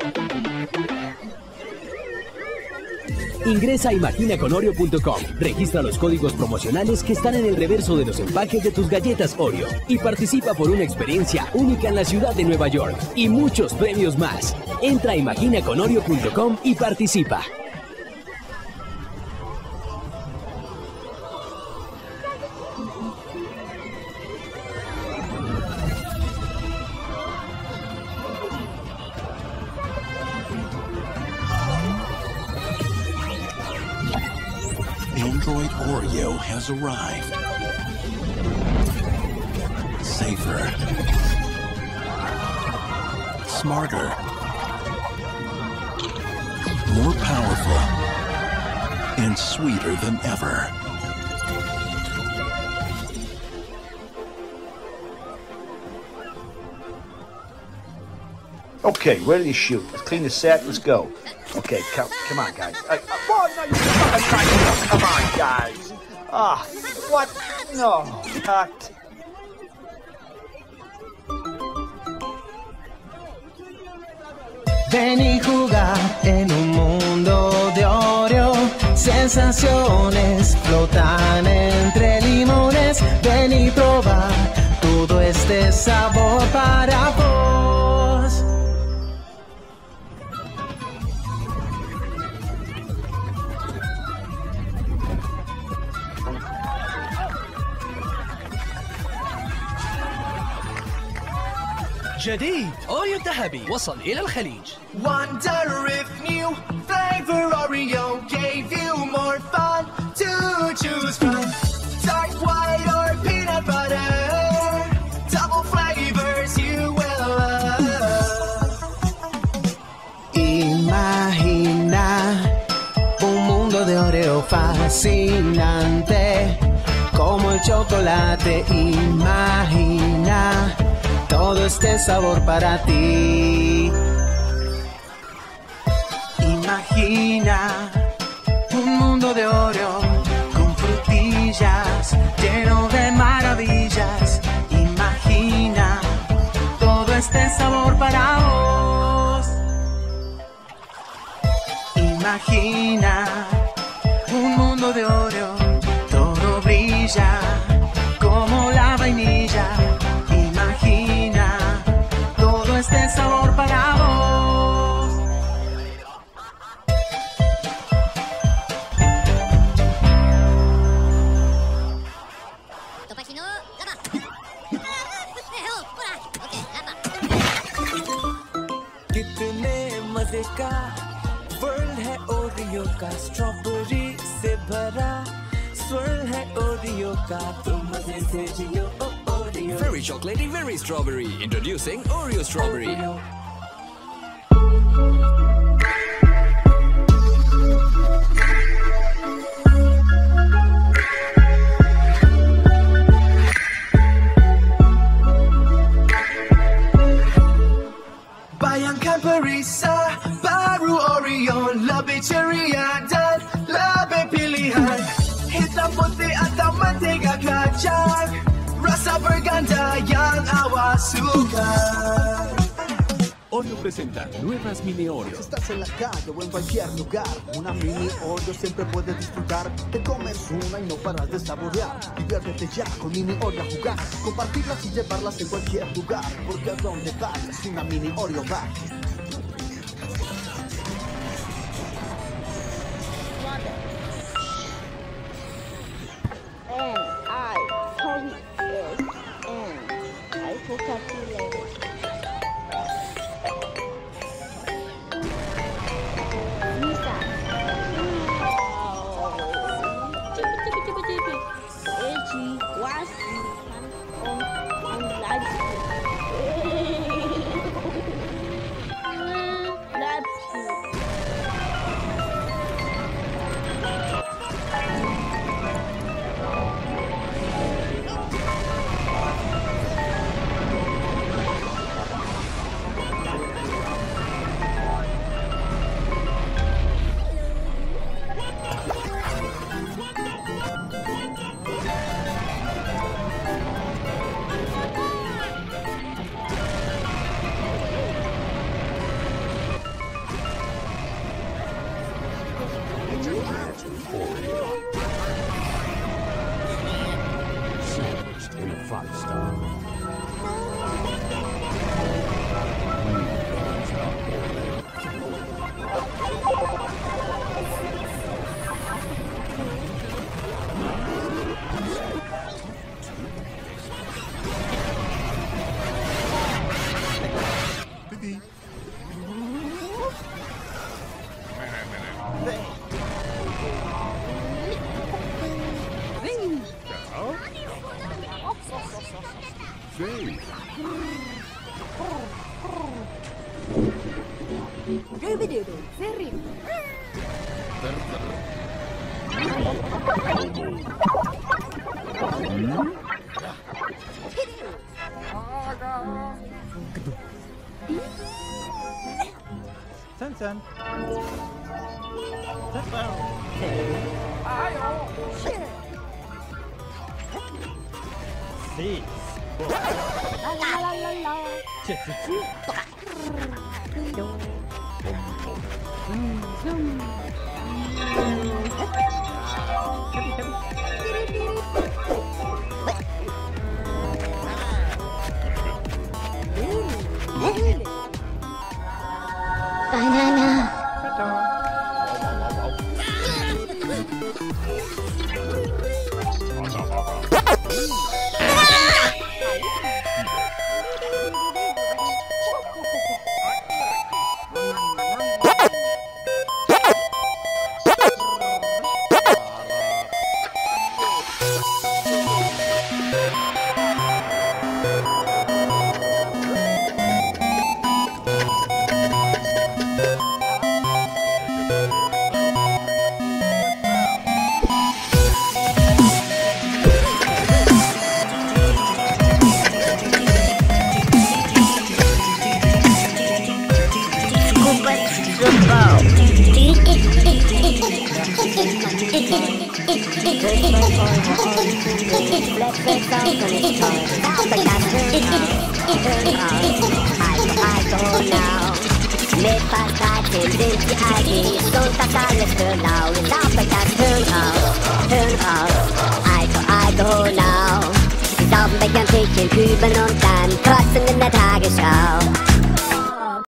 Ingresa a imaginaconoreo.com, registra los códigos promocionales que están en el reverso de los empaques de tus galletas Oreo y participa por una experiencia única en la ciudad de Nueva York y muchos premios más. Entra a imaginaconoreo.com y participa. Android Oreo has arrived. Safer. Smarter. More powerful. And sweeter than ever. Okay, ready to shoot. Let's clean the set. Let's go. Okay, come on, guys. Come on, guys. What? No, cut. Ven y jugar en un mundo de Oreo. Sensaciones flotan entre limones. Ven y probar todo este sabor para vos. جديد أوريو الذهبي وصل إلى الخليج. Wonder if new flavor Oreo gave you more fun to choose from. Dark white or peanut butter, double flavors you will love. Imagina un mundo de Oreo fascinante, como el chocolate. Imagina todo este sabor para ti. Imagina un mundo de Oreo con frutillas, lleno de maravillas. Imagina todo este sabor para vos. Imagina un mundo de Oreo, todo brilla como la vainilla. Imagina todo este sabor para vos. कितने मजे का वर्ल्ड है ओरियो का, स्ट्रॉबेरी से भरा स्वर्ल है ओरियो का, तुम मजे से जियो Oreo. Very chocolatey, very strawberry. Introducing Oreo Strawberry. Bayang Camperisa, Baru Oreo, Labi Cherian, Labi Pilihan, Hitam Putih atau Mentega Kacang, Rasa berganda yang awak suka. Oreo presenta nuevas mini Oreo. Si estás en la calle o en cualquier lugar, una mini Oreo siempre puedes disfrutar. Te comes una y no paras de saborear. Diviértete ya con mini Oreo a jugar. Compartirlas y llevarlas en cualquier lugar, porque a donde vayas una mini Oreo va. I forgot to let it. Lisa. Edgy, washi, on live that's cute. 5-star. Sen. Sí. Banana. Mit Parteien sind die Algis und das alles für lau. Jetzt auf euch das Hirn raus, I go now. Sie saufen weg an Tisch in Küben und dann kotzen in der Tagesschau.